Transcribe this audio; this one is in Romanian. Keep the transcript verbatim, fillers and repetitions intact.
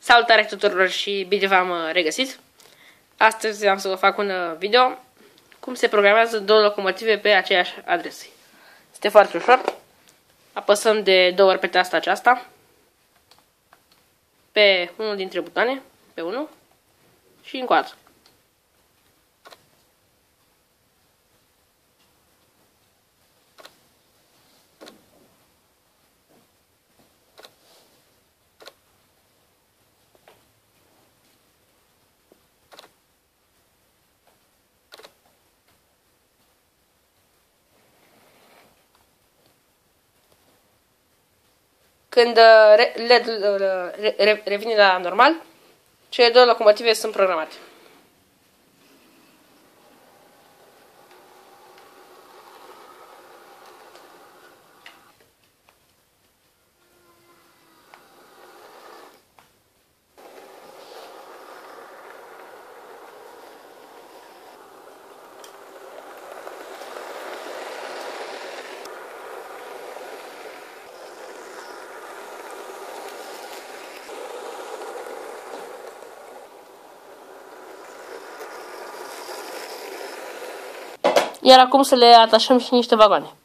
Salutare tuturor și bine v-am regăsit! Astăzi am să vă fac un video cum se programează două locomotive pe aceeași adresă. Este foarte ușor. Apăsăm de două ori pe tasta aceasta, pe unul dintre butoane, pe unul și încă o dată. Când L E D-ul revine la normal, cele două locomotive sunt programate. Iar acum să le atașăm și niște vagoane.